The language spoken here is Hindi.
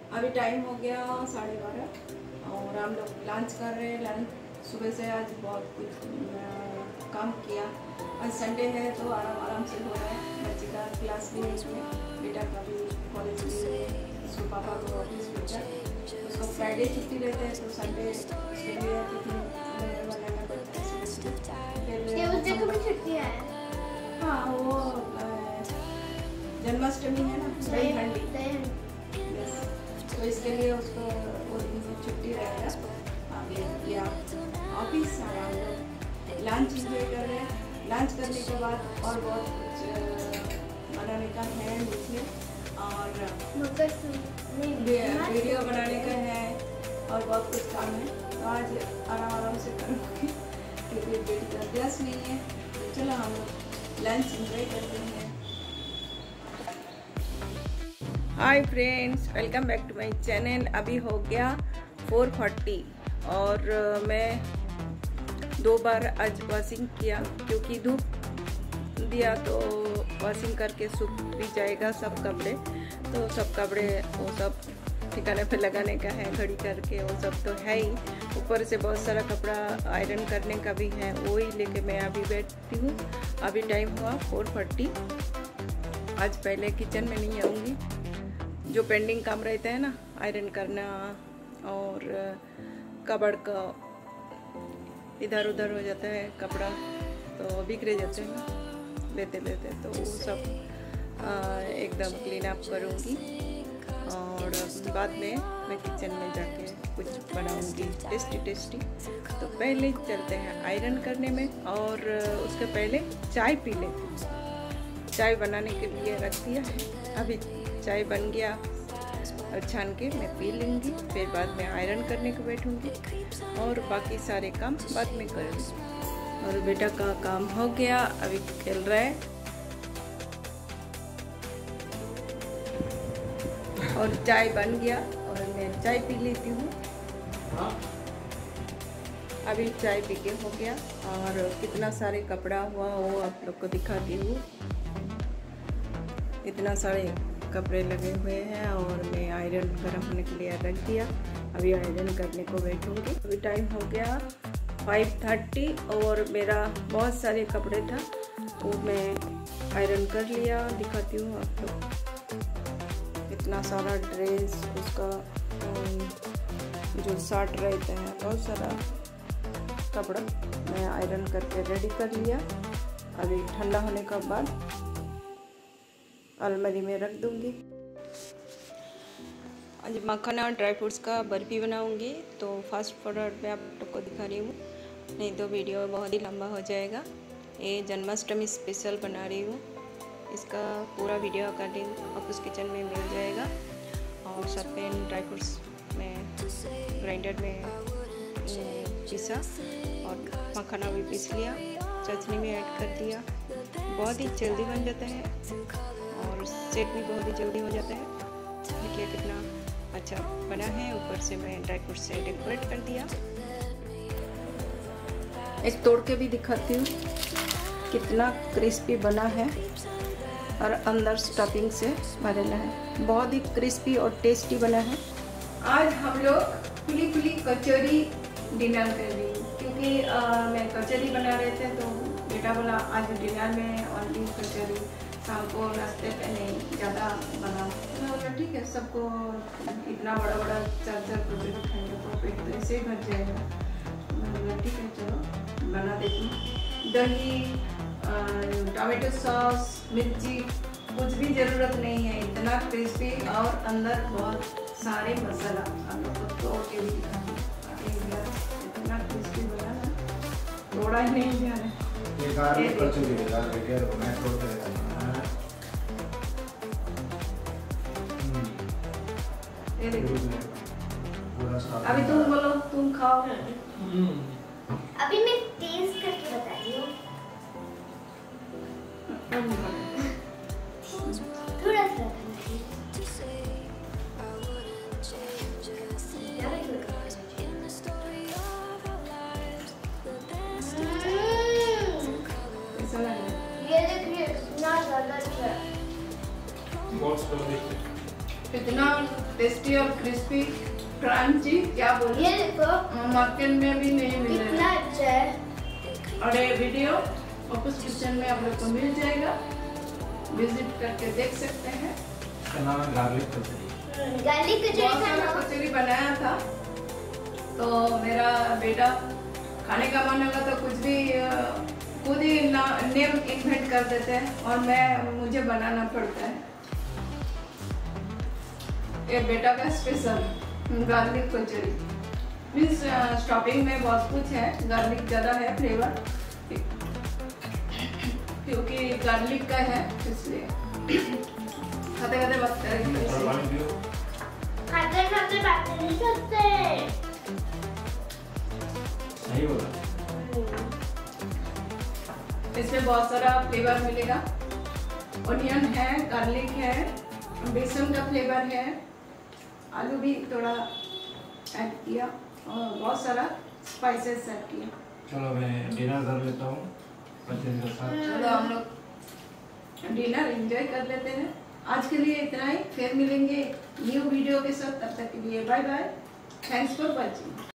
अभी टाइम हो गया 12:30 और हम लोग लंच कर रहे हैं। लंच सुबह से आज बहुत कुछ काम किया। आज संडे है तो आराम से हो रहा है। बच्चे का क्लास भी है इसमें, बेटा का भी कॉलेज भी है, उसको पापा को ऑफिस भेजा। उसको फ्राइडे छुट्टी रहता है तो संडे उसके लिए टिफिन बनाना पड़ता है। फिर छुट्टी है। हाँ, वो जन्माष्टमी है ना, दही हंडी, तो इसके लिए उसको वो दिन से छुट्टी रहेगा। अभी या ऑफिस हम लोग लंच इंजॉय कर रहे हैं। लंच करने के बाद और बहुत कुछ बनाने का है मुझे, और वीडियो बनाने का है और बहुत कुछ काम है। तो आज आराम से करूँगी क्योंकि बेटी का क्लास नहीं है। तो चलो हम लोग लंच इंजॉय करते हैं। Hi friends, welcome back to my channel. अभी हो गया 4:40 और मैं 2 बार आज वॉशिंग किया क्योंकि धूप दिया तो वॉशिंग करके सूख भी जाएगा सब कपड़े। तो सब कपड़े वो सब ठिकाने पे लगाने का है, घड़ी करके वो सब तो है ही। ऊपर से बहुत सारा कपड़ा आयरन करने का भी है, वो ही लेके मैं अभी बैठती हूँ। अभी टाइम हुआ 4:40। आज पहले किचन में नहीं आऊँगी। जो पेंडिंग काम रहता है ना, आयरन करना और कपड़ का इधर उधर हो जाता है कपड़ा, तो बिखरे जाते हैं लेते लेते, तो वो सब एकदम क्लीन अप करूँगी और बाद में मैं किचन में जाके कुछ बनाऊँगी टेस्टी। तो पहले चलते हैं आयरन करने में और उसके पहले चाय पी लेते हैं। चाय बनाने के लिए रख दिया है। अभी चाय बन गया और छान के मैं पी लूँगी। फिर बाद में आयरन करने को बैठूँगी और बाकी सारे काम बाद में करूँगी। और बेटा का काम हो गया, अभी खेल रहा है और चाय बन गया और मैं चाय पी लेती हूँ। अभी चाय पी के हो गया और कितना सारे कपड़ा हुआ वो आप लोग को दिखाती हूँ। इतना सारे कपड़े लगे हुए हैं और मैं आयरन गर्म होने के लिए रख दिया। अभी आयरन करने को बैठूँगी। अभी टाइम हो गया 5:30 और मेरा बहुत सारे कपड़े था वो मैं आयरन कर लिया। दिखाती हूँ आप लोग। इतना सारा ड्रेस, उसका जो शर्ट रहता है, बहुत सारा कपड़ा मैं आयरन करके रेडी कर लिया। अभी ठंडा होने के बाद अलमारी में रख दूंगी। आज मखाना और ड्राई फ्रूट्स का बर्फी बनाऊंगी, तो फास्ट फॉरवर्ड में आप लोग को दिखा रही हूँ, नहीं तो वीडियो बहुत ही लंबा हो जाएगा। ये जन्माष्टमी स्पेशल बना रही हूँ। इसका पूरा वीडियो का लिंक ऑफिस किचन में मिल जाएगा। और सब पे ड्राई फ्रूट्स में ग्राइंडर में पीसा और मखाना भी पीस लिया, चटनी में ऐड कर दिया। बहुत ही जल्दी बन जाता है और सेट भी बहुत ही जल्दी हो जाता है। देखिए कितना अच्छा बना है। ऊपर से मैं ड्राई फ्रूट से डेकोरेट कर दिया। एक तोड़ के भी दिखाती हूँ कितना क्रिस्पी बना है और अंदर स्टफिंग से भरेला है। बहुत ही क्रिस्पी और टेस्टी बना है। आज हम लोग खुली कचौरी डिनर कर रही हूँ क्योंकि मैं कचौरी बना रहे थे तो बेटा बोला आज डिनर में ओनली कचौरी, शाम को नाश्ते पे नहीं ज़्यादा बना। तो बोला ठीक है, सबको इतना बड़ा 4 कचौरी खाएंगे तो पेट तो ऐसे ही भर जाएगा। मैं बोला ठीक है चलो बना देती हूँ। दही, टमाटो सॉस, मिर्ची कुछ भी ज़रूरत नहीं है। इतना क्रिस्पी और अंदर बहुत सारे मसाला हम लोग को तोड़ के भी दिखा। इतना क्रिस्पी बना ना, तोड़ा ही नहीं जा रहा। अभी तुम बोलो, तुम खाओ। अभी मैं टेस्ट करके बताती हूँ। थोड़ा सा ये देखिए, ना ज़्यादा अच्छा। इतना टेस्टी और क्रिस्पी क्रंची, क्या बोले, ये देखो मार्केट में भी नहीं मिल कितना रहा है। अच्छा है। और ये वीडियो ऑफिस किचन में आप लोग को मिल जाएगा, विजिट करके देख सकते हैं। इसका नाम है गार्लिक कचौरी। गार्लिक कचौरी बहुत सारा खाना। कचौरी बनाया था, तो मेरा बेटा खाने का मन होगा तो कुछ भी खुद ही नेम इन्वेंट कर देते हैं और मुझे बनाना पड़ता है। ये बेटा का special garlic kachori. Means stopping में बहुत कुछ है, गार्लिक ज़्यादा है फ्लेवर, क्योंकि गार्लिक का है इसलिए। खाते खाते बात करेंगे। खाते खाते बात नहीं करते। सही बोला। इसमें बहुत सारा फ्लेवर मिलेगा। ऑनियन है, गार्लिक है, बेसन का फ्लेवर है, आलू भी थोड़ा ऐड किया और बहुत सारा स्पाइसेस ऐड किया। चलो मैं डिनर कर लेता हूँ बच्चे के साथ। चलो हम लोग डिनर एंजॉय कर लेते हैं। आज के लिए इतना ही, फिर मिलेंगे न्यू वीडियो के साथ। तब तक के लिए bye bye, thanks for watching.